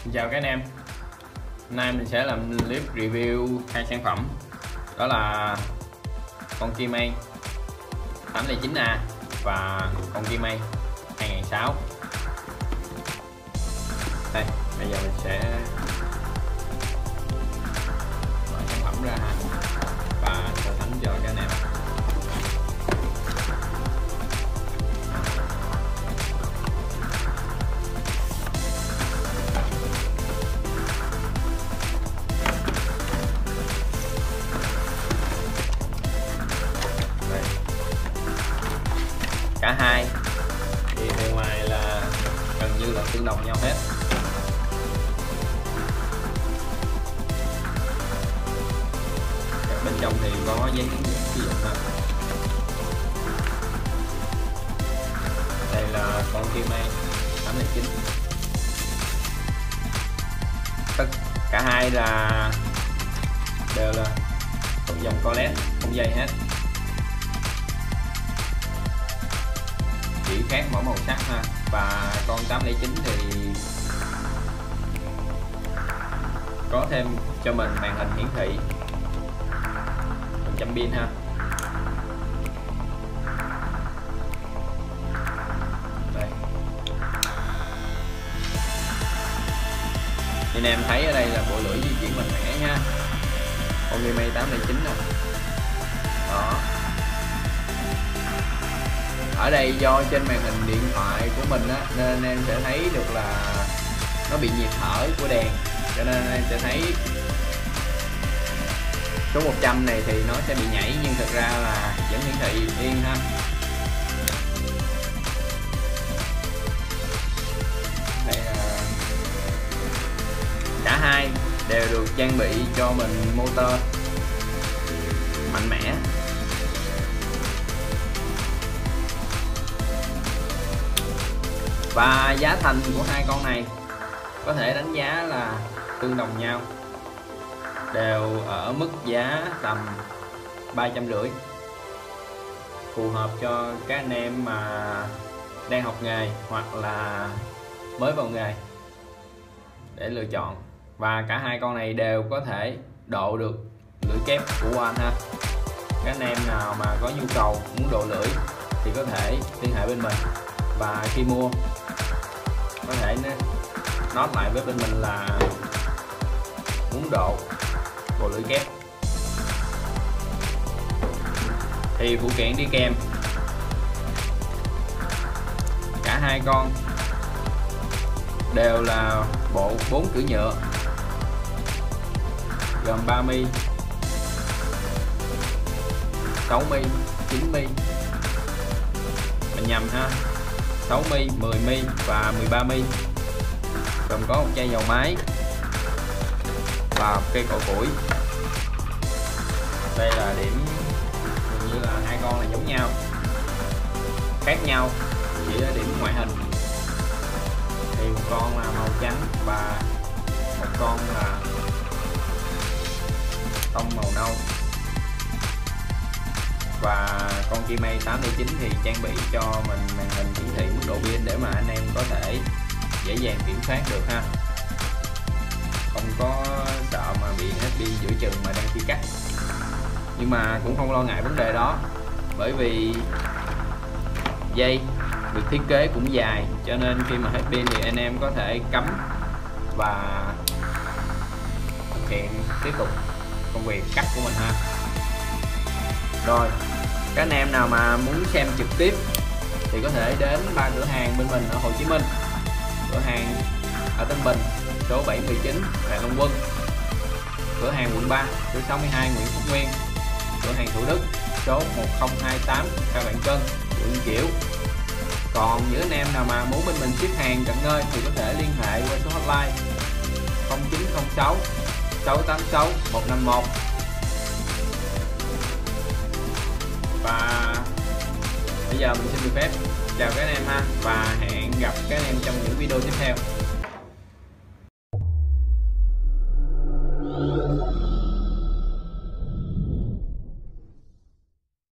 Xin chào các anh em. Hôm nay mình sẽ làm clip review hai sản phẩm, đó là con Kimei 809A và con Kimei 2006. Đây, bây giờ mình sẽ mở sản phẩm ra và so sánh cho các anh em. Cả hai thì bề ngoài là gần như là tương đồng nhau hết. Bên trong thì có giấy hướng dẫn sử dụng ha. Đây là con Kimei 809. Tất cả hai là đều là thuộc dòng Colette không dây hết, chỉ khác mỗi màu sắc ha. Và con 809 thì có thêm cho mình màn hình hiển thị 100 pin ha. Đây, anh em thấy ở đây là bộ lưỡi di chuyển mạnh mẽ nha, con Kimei 809 nè. Đó, ở đây do trên màn hình điện thoại của mình á, nên em sẽ thấy được là nó bị nhịp thở của đèn, cho nên em sẽ thấy số 100 này thì nó sẽ bị nhảy, nhưng thực ra là vẫn hiển thị yên ha. Đây là cả hai đều được trang bị cho mình motor mạnh mẽ. Và giá thành của hai con này có thể đánh giá là tương đồng nhau, đều ở mức giá tầm 350, phù hợp cho các anh em mà đang học nghề hoặc là mới vào nghề để lựa chọn. Và cả hai con này đều có thể độ được lưỡi kép của One ha. Các anh em nào mà có nhu cầu muốn độ lưỡi thì có thể liên hệ bên mình, và khi mua có thể note lại với bên mình là muốn độ bộ lưỡi kép. Thì phụ kiện đi kèm cả hai con đều là bộ 4 cửa nhựa, gồm 3 mi, 6 mi, 9 mi, mình nhầm ha, 6 mi, 10 mi và 13 mi, gồm có một chai dầu máy và một cây cỏ củi. Đây là điểm gần như là hai con là giống nhau, khác nhau chỉ ở điểm ngoại hình. Thì một con là màu trắng và một con là tông màu nâu. Và con Kimei 809 thì trang bị cho mình màn hình hiển thị mức độ pin để mà anh em có thể dễ dàng kiểm soát được ha, không có sợ mà bị hết pin giữa chừng mà đang chia cắt. Nhưng mà cũng không lo ngại vấn đề đó, bởi vì dây được thiết kế cũng dài, cho nên khi mà hết pin thì anh em có thể cắm và thực hiện tiếp tục công việc cắt của mình ha. Rồi, các anh em nào mà muốn xem trực tiếp thì có thể đến 3 cửa hàng bên mình ở Hồ Chí Minh. Cửa hàng ở Tân Bình số 719 Rạng Long Quân, cửa hàng quận 3 số 62 Nguyễn Phúc Nguyên, cửa hàng Thủ Đức số 1028 Cao Bạn Cân, quận Chiểu. Còn những anh em nào mà muốn bên mình ship hàng tận nơi thì có thể liên hệ qua số hotline 0906 686 151. Và bây giờ mình xin được phép chào các anh em ha, và hẹn gặp các anh em trong những video tiếp theo.